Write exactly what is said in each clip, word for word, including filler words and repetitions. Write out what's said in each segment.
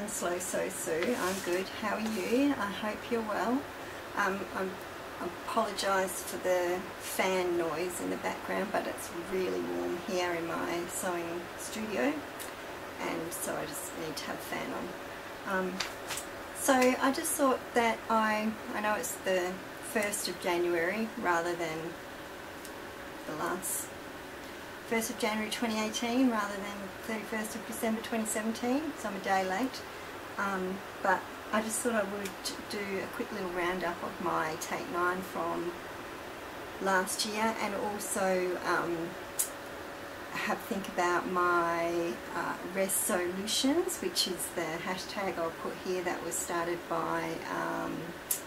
from Slow Sew Sue. I'm good. How are you? I hope you're well. Um, I'm, I apologise for the fan noise in the background, but it's really warm here in my sewing studio, and so I just need to have a fan on. Um, so I just thought that I, I know it's the first of January rather than the last first of January twenty eighteen rather than thirty-first of December twenty seventeen, so I'm a day late, um, but I just thought I would do a quick little roundup of my Take nine from last year, and also um, have a think about my uh, Rest Solutions, which is the hashtag I'll put here, that was started by um,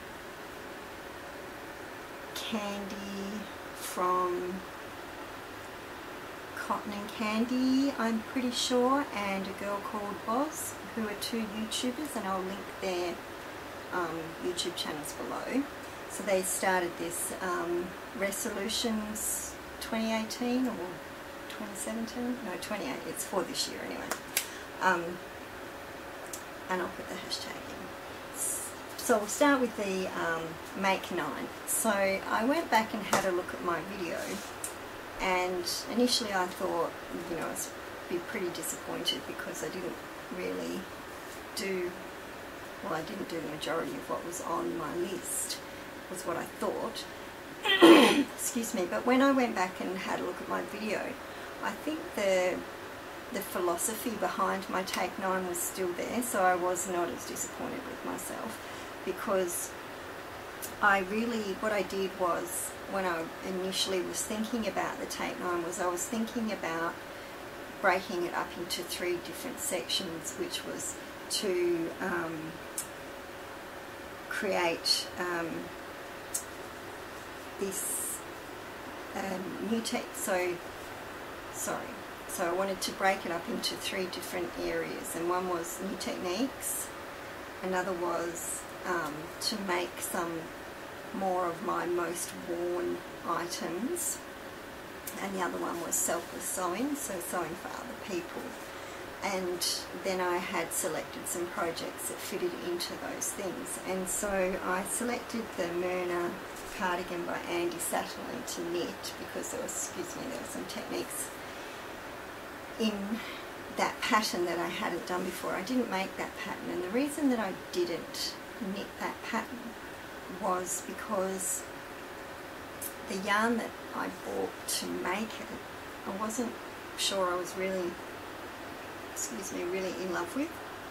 Candy from Cotton and Candy, I'm pretty sure, and a girl called Boz, who are two YouTubers, and I'll link their um, YouTube channels below. So they started this um, Rest Solutions twenty eighteen or twenty seventeen? No, twenty-eight. It's for this year anyway. Um, and I'll put the hashtag in. So we'll start with the um, Make nine. So I went back and had a look at my video, and initially I thought, you know, I was be pretty disappointed because I didn't really do, well, I didn't do the majority of what was on my list, was what I thought. Excuse me. But when I went back and had a look at my video, I think the the philosophy behind my Take nine was still there, so I was not as disappointed with myself, because I really, what I did was, when I initially was thinking about the Take nine, was I was thinking about breaking it up into three different sections, which was to um, create um, this um, new tech. So, sorry. So I wanted to break it up into three different areas, and one was new techniques, another was um, to make some more of my most worn items, and the other one was selfless sewing, so sewing for other people. And then I had selected some projects that fitted into those things, and so I selected the Myrna cardigan by Andi Satterlund to knit, because there was, excuse me, there were some techniques in that pattern that I hadn't done before. I didn't make that pattern, and the reason that I didn't knit that pattern was because the yarn that I bought to make it, I wasn't sure I was really, excuse me, really in love with,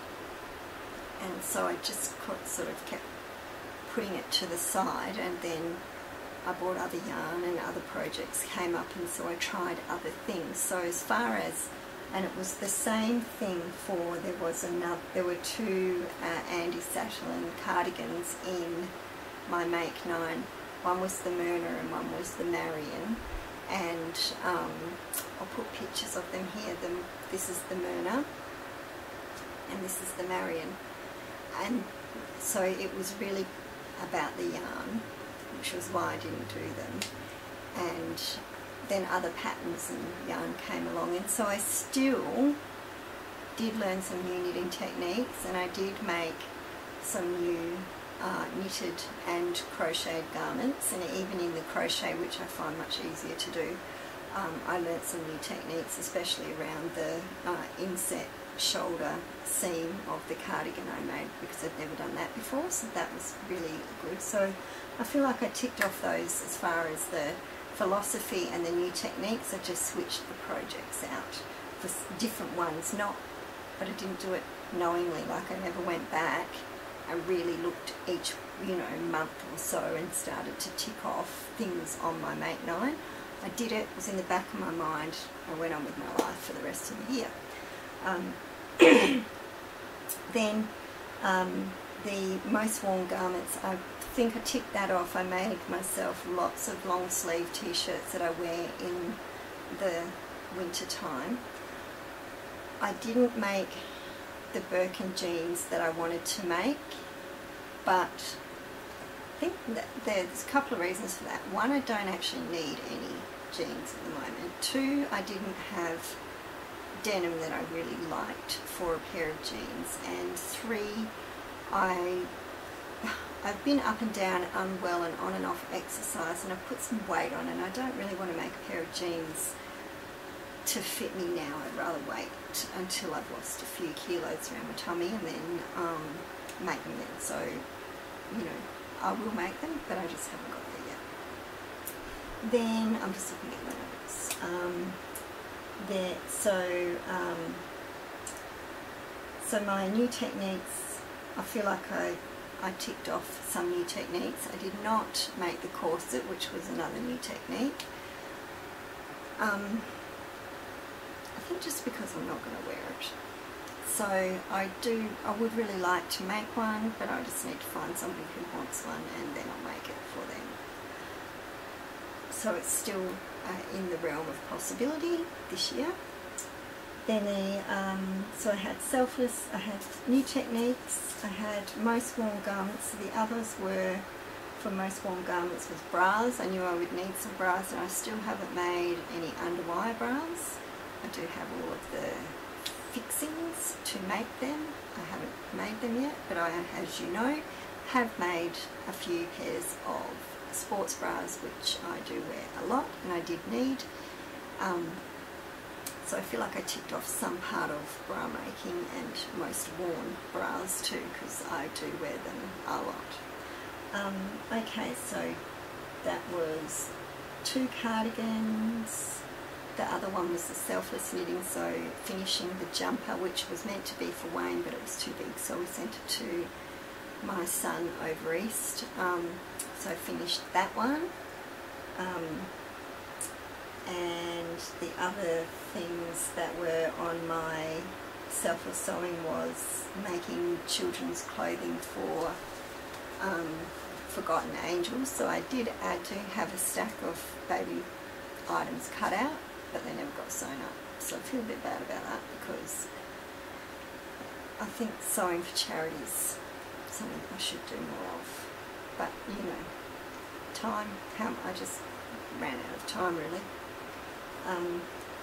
and so I just sort of kept putting it to the side, and then I bought other yarn and other projects came up, and so I tried other things. So as far as, and it was the same thing for, there was another, there were two uh, Andi Satterlund cardigans in my Make nine. One was the Myrna and one was the Marion, and um, I'll put pictures of them here. The, this is the Myrna and this is the Marion, and so it was really about the yarn, which was why I didn't do them. And then other patterns and yarn came along, and so I still did learn some new knitting techniques, and I did make some new uh, knitted and crocheted garments, and even in the crochet, which I find much easier to do, um, I learned some new techniques, especially around the uh, inset shoulder seam of the cardigan I made, because I'd never done that before, so that was really good. So I feel like I ticked off those as far as the philosophy and the new techniques. I just switched the projects out for different ones, not, but I didn't do it knowingly, like I never went back. I really looked each, you know, month or so and started to tick off things on my Make nine. I did it, it was in the back of my mind. I went on with my life for the rest of the year. Um, then um, the most worn garments, I think I ticked that off. I made myself lots of long sleeve t-shirts that I wear in the winter time. I didn't make the Birkin jeans that I wanted to make, but I think that there's a couple of reasons for that. One, I don't actually need any jeans at the moment. Two, I didn't have denim that I really liked for a pair of jeans, and three, I I've been up and down, unwell and on and off exercise, and I've put some weight on, and I don't really want to make a pair of jeans to fit me now. I'd rather wait until I've lost a few kilos around my tummy and then um, make them then. So, you know, I will make them, but I just haven't got there yet. Then I'm just looking at my notes. Um, there, so, um, so my new techniques, I feel like I I ticked off some new techniques. I did not make the corset, which was another new technique. Um, I think just because I'm not going to wear it. So I do, I would really like to make one, but I just need to find somebody who wants one, and then I'll make it for them. So it's still uh, in the realm of possibility this year. Then the, um, so I had Selfless, I had new techniques, I had most worn garments. So the others were, for most worn garments, was bras. I knew I would need some bras, and I still haven't made any underwire bras. I do have all of the fixings to make them. I haven't made them yet, but I, as you know, have made a few pairs of sports bras, which I do wear a lot, and I did need. Um, So I feel like I ticked off some part of bra making and most worn bras too, because I do wear them a lot. Um, okay, so that was two cardigans. The other one was the Selfless knitting, so finishing the jumper, which was meant to be for Wayne, but it was too big, so we sent it to my son over east. Um, so I finished that one. Um, and the other things that were on my Selfless sewing was making children's clothing for um, Forgotten Angels. So I did add to have a stack of baby items cut out, but they never got sewn up. So I feel a bit bad about that, because I think sewing for charity is something I should do more of. But, you know, time, how I just ran out of time really. Um,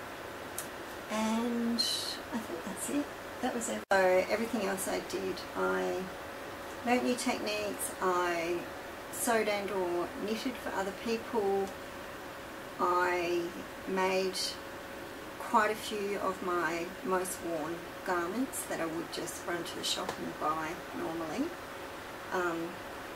and I think that's it. That was it. So everything else I did, I learnt new techniques, I sewed and or knitted for other people, I made quite a few of my most worn garments that I would just run to the shop and buy normally. Um,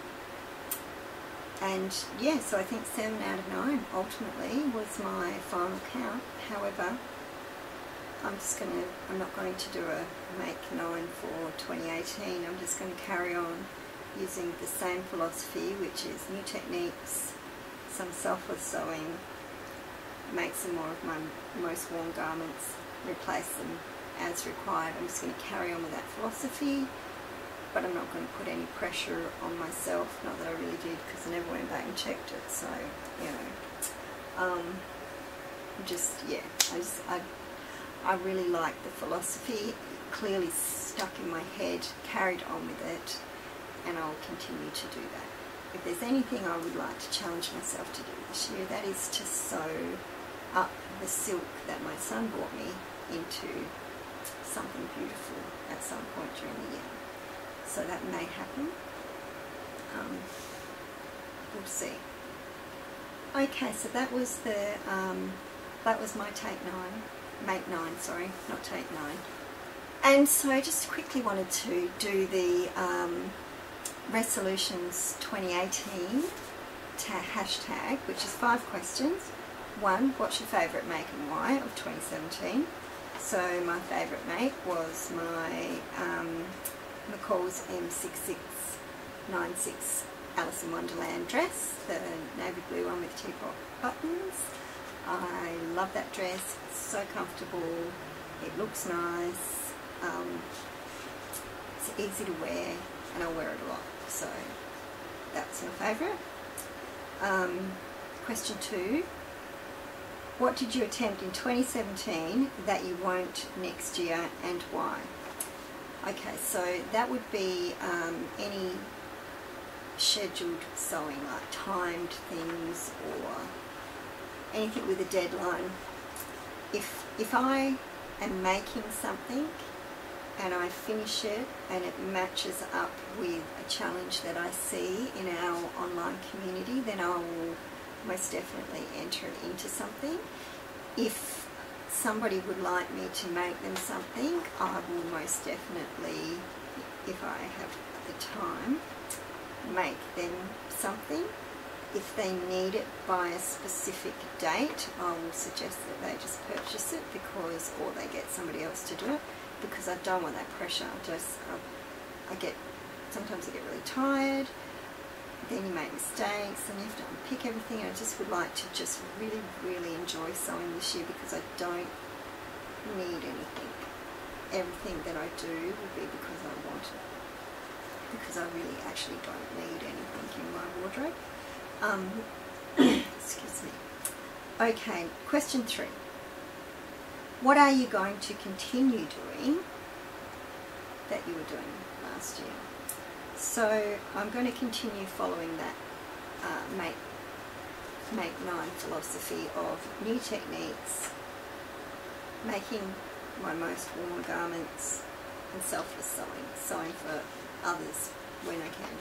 And yeah, so I think seven out of nine ultimately was my final count. However, I'm just going to, I'm not going to do a make nine for twenty eighteen. I'm just going to carry on using the same philosophy, which is new techniques, some Selfless sewing, make some more of my most worn garments, replace them as required. I'm just going to carry on with that philosophy. But I'm not going to put any pressure on myself, not that I really did, because I never went back and checked it, so, you know, um, just, yeah, I just, I, I really like the philosophy, clearly stuck in my head, carried on with it, and I'll continue to do that. If there's anything I would like to challenge myself to do this year, that is to sew up the silk that my son brought me into something beautiful at some point during the year. So that may happen. Um, we'll see. Okay, so that was the um, that was my take nine, make nine. Sorry, not take nine. And so I just quickly wanted to do the um, resolutions twenty eighteen hashtag, which is five questions. One, what's your favourite make and why of twenty seventeen? So my favourite make was my um, McCall's M six six nine six Alice in Wonderland dress, the navy blue one with teapot buttons. I love that dress, it's so comfortable, it looks nice, um, it's easy to wear, and I wear it a lot, so that's my favourite. Um, question two, what did you attempt in twenty seventeen that you won't next year, and why? Okay, so that would be um, any scheduled sewing, like timed things or anything with a deadline. If if I am making something and I finish it and it matches up with a challenge that I see in our online community, then I will most definitely enter it into something. If somebody would like me to make them something, I will most definitely, if I have the time, make them something. If they need it by a specific date, I will suggest that they just purchase it, because, or they get somebody else to do it, because I don't want that pressure. I just, I, I get, sometimes I get really tired, then you make mistakes and you have to unpick everything, and I just would like to just really, really enjoy sewing this year, because I don't need anything. Everything that I do will be because I want it, because I really actually don't need anything in my wardrobe. Um, excuse me. Okay, question three. What are you going to continue doing that you were doing last year? So I'm going to continue following that uh, make, make nine philosophy of new techniques, making my most worn garments, and selfless sewing, sewing for others when I can.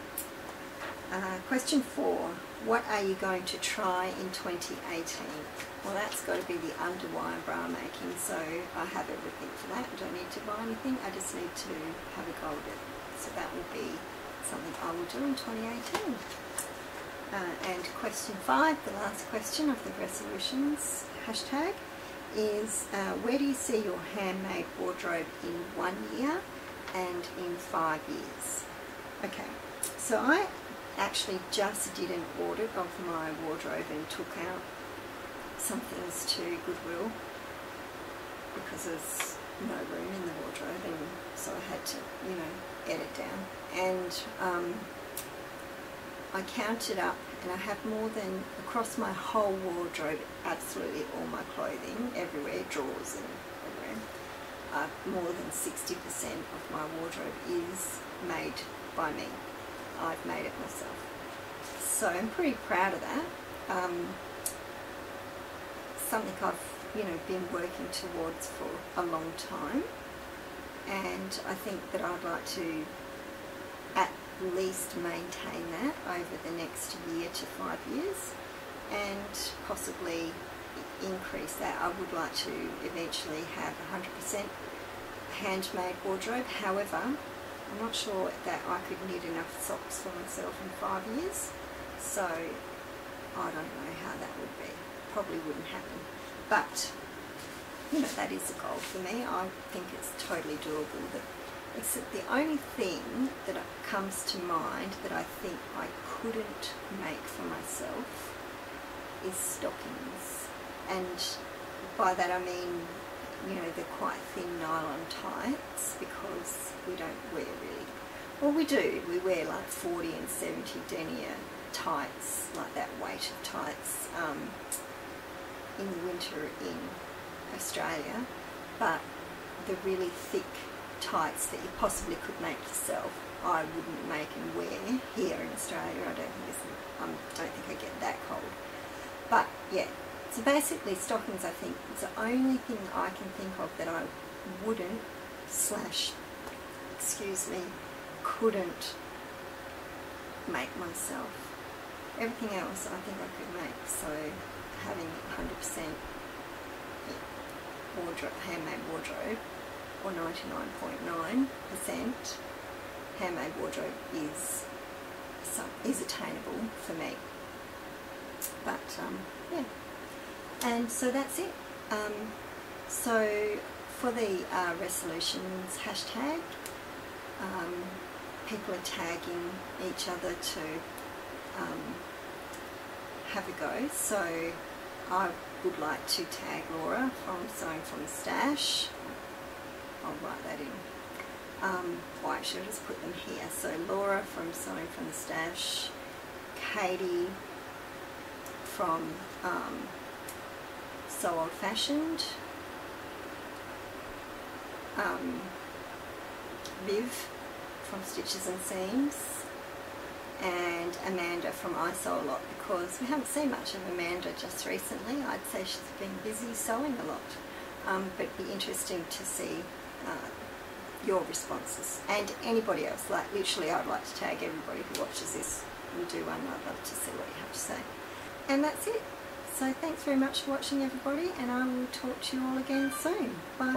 Uh, question four, what are you going to try in twenty eighteen? Well, that's got to be the underwire bra making, so I have everything for that. I don't need to buy anything, I just need to have a go at it. So that will be something I will do in twenty eighteen. Uh, and question five, the last question of the resolutions hashtag, is uh, where do you see your handmade wardrobe in one year and in five years? Okay, so I actually just did an audit of my wardrobe and took out some things to Goodwill, because there's no room in the wardrobe, and so I had to, you know, edit down. And um, I counted up, and I have more than, across my whole wardrobe, absolutely all my clothing, everywhere, drawers and everywhere, uh, more than sixty percent of my wardrobe is made by me. I've made it myself. So I'm pretty proud of that. Um, something I've, you know, been working towards for a long time, and I think that I'd like to at least maintain that over the next year to five years, and possibly increase that. I would like to eventually have one hundred percent handmade wardrobe. However, I'm not sure that I could knit enough socks for myself in five years, so I don't know how that would be. Probably wouldn't happen, but you know, that is a goal for me. I think it's totally doable. But it's the only thing that comes to mind that I think I couldn't make for myself is stockings, and by that I mean, you know, they're quite thin nylon tights, because we don't wear really, well we do, we wear like forty and seventy denier tights, like that weight of tights um, in the winter in Australia, but the really thick tights that you possibly could make yourself, I wouldn't make and wear here in Australia. I don't think it's, I um, don't think I get that cold. But yeah, so basically stockings, I think, is the only thing I can think of that I wouldn't slash, excuse me, couldn't make myself. Everything else I think I could make, so having one hundred percent wardrobe, handmade wardrobe, or ninety-nine point nine percent handmade wardrobe is some, is attainable for me. But um, yeah, and so that's it. Um, so for the uh, resolutions hashtag, um, people are tagging each other to um, have a go. So I would like to tag Laura from Sewing from the Stash. I'll write that in. Um, well, actually, I'll just put them here. So Laura from Sewing from the Stash, Katie from um, Sew Old Fashioned, um, Viv from Stitches and Seams, and Amanda from I Sew a Lot, because we haven't seen much of Amanda just recently. I'd say she's been busy sewing a lot. um, but it'd be interesting to see uh, your responses, and anybody else. Like literally I'd like to tag everybody who watches this and do one. I'd love to see what you have to say. And that's it. So thanks very much for watching, everybody, and I will talk to you all again soon. Bye.